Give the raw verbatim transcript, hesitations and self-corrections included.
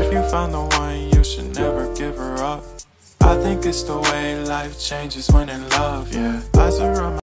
if you found the one, you should never give her up. I think it's the way life changes when in love, yeah. I surround